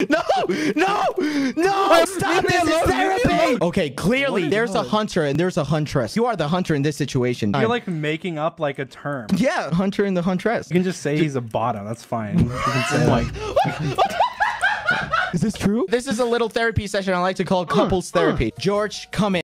No, no, no! Stop this! It's therapy! Okay, clearly there's a hunter and there's a huntress. You are the hunter in this situation. You're like making up like a term. Yeah, hunter and the huntress. You can just say he's a bottom. That's fine. You can say Is this true? This is a little therapy session I like to call couples therapy. George, come in.